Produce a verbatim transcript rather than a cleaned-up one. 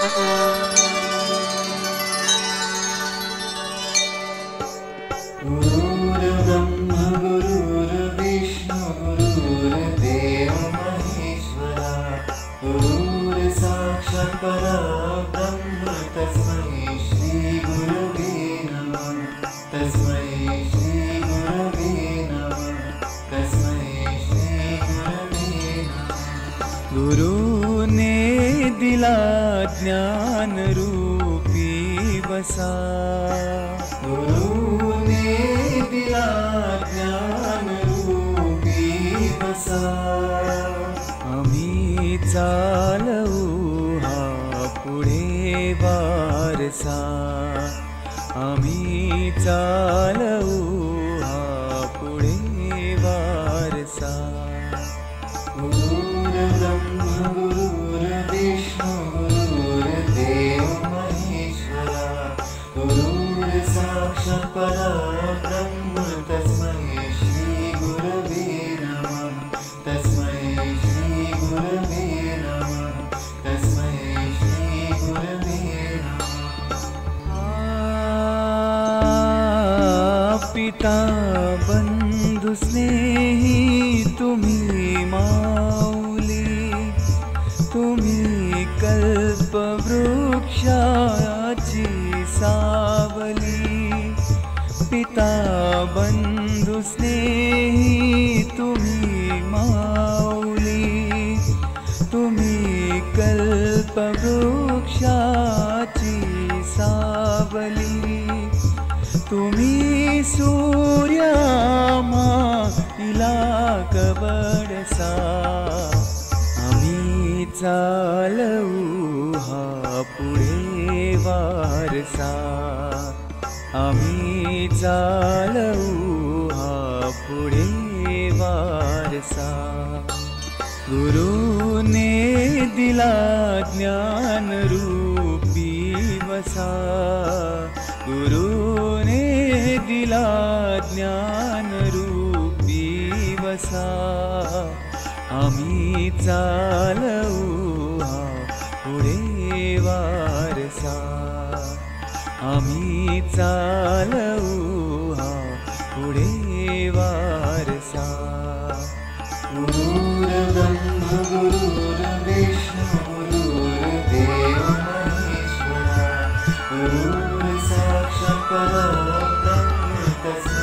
गुरुर्ब्रह्मा गुरुर्विष्णु गुरुर्देव महेश्वरा गुरुर्साक्षात् परब्रह्म तस्मै श्री गुरवे नमः तस्मै श्री गुरवे नमः तस्मै श्री गुरवे नमः। गुरु ने दिला ज्ञान रूपी वसा गुरु ने दिला ज्ञान रूपी वसा आम्ही चालवू हा पुढे वारसा आम्ही चालवू हा पुढे वारसा। गुरुर्ब्रह्मा गुरुर्विष्णु गुरुर्देव महेश्वरा गुरुर्साक्षात् परब्रह्म तस्मै श्री गुरवे नमः तस्मै श्री गुरवे नमः तस्मै श्री गुरवे नमः। पिता बंधु स्नेही तुम्ही माऊली तुम्ही कल्पवृक्षाची सावली पिता बंधु स्नेही तुम्ही माऊली तुम्ही कल्पवृक्षाची सावली तुम्ही सूर्यामा इला कवडसा आम्ही चालवू हा पुढे वारसा आम्ही चालवू हा पुढे वारसा। गुरु ने दिला ज्ञान रूपी वसा गुरु ने दिला ज्ञान रूपी वसा आम्ही चालवू हा पुढे वारसा आम्ही चालवू हा पुढे वारसा। गुरुर्ब्रह्मा गुरुर्विष्णु गुरुर्देव महेश्वरा गुरुर्साक्षात् परब्रह्म तस्मै